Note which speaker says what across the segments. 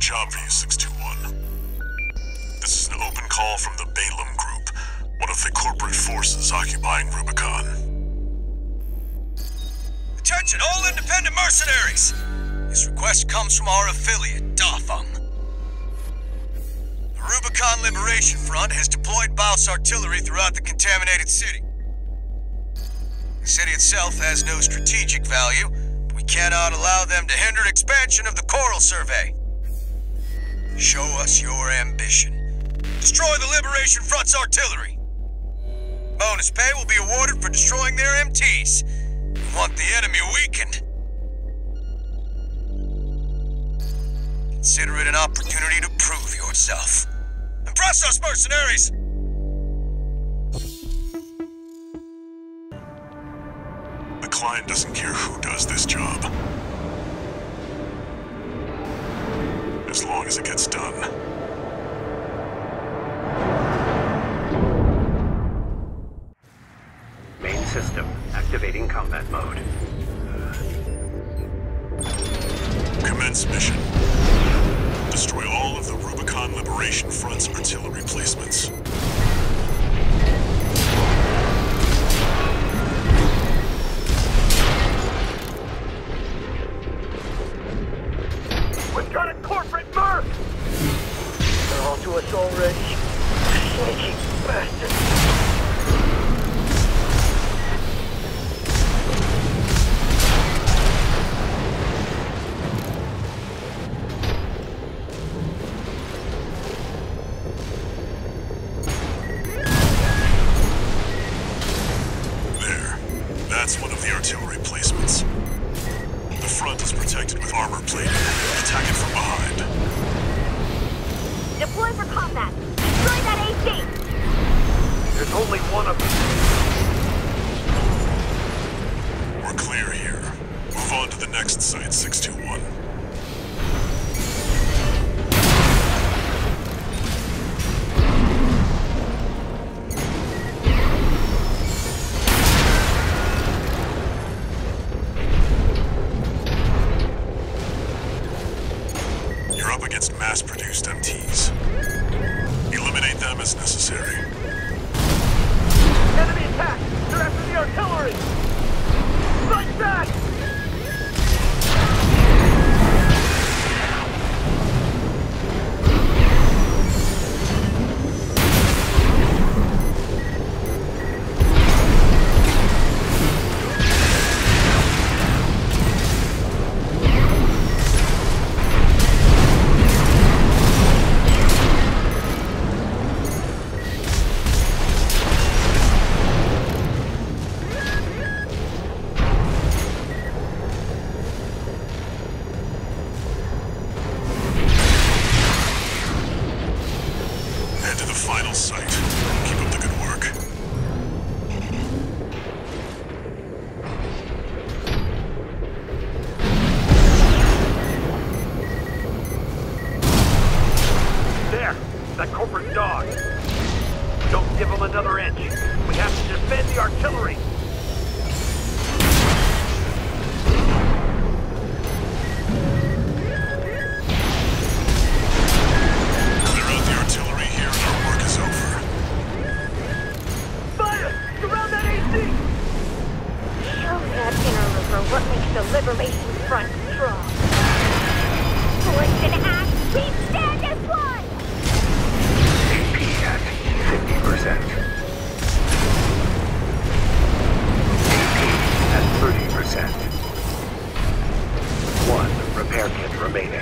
Speaker 1: job for you, 621. This is an open call from the Balaam Group, one of the corporate forces occupying Rubicon.
Speaker 2: Attention, all independent mercenaries! This request comes from our affiliate, Dafeng. The Rubicon Liberation Front has deployed Baus artillery throughout the contaminated city. The city itself has no strategic value, but we cannot allow them to hinder expansion of the Coral Survey. Show us your ambition. Destroy the Liberation Front's artillery. Bonus pay will be awarded for destroying their MTs. We want the enemy weakened. Consider it an opportunity to prove yourself. Impress us, mercenaries!
Speaker 1: The client doesn't care who does this job, as long as it gets done.
Speaker 3: Main system activating combat mode.
Speaker 1: Commence mission. Destroy all of the Rubicon Liberation Front's artillery placements.
Speaker 4: We've got a corporate merc! They're all to us already. Sneaky bastards.
Speaker 1: That's one of the artillery placements. The front is protected with armor plating. Attack it from behind.
Speaker 5: Deploy for combat. Destroy that AC!
Speaker 4: There's only one of them.
Speaker 1: We're clear here. Move on to the next site, 621. Against mass-produced MTs. Eliminate them as necessary.
Speaker 4: Enemy attack! They're after the artillery! Fight back!
Speaker 1: Final site. Keep up the good work.
Speaker 4: There! That corporate dog! Don't give him another inch. We have to defend the artillery!
Speaker 5: What makes the Liberation Front strong? Forged in act, we stand as one!
Speaker 3: AP at 50%. AP at 30%. One repair kit remaining.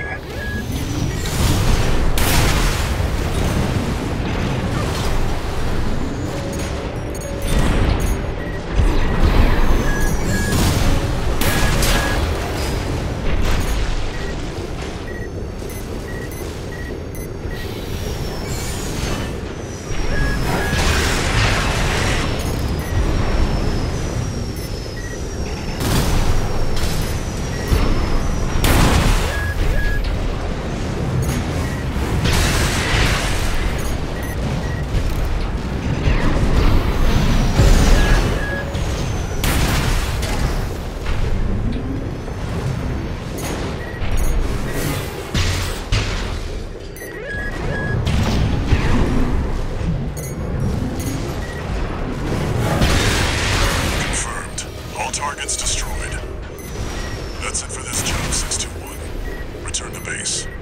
Speaker 1: All targets destroyed. That's it for this job, 621. Return to base.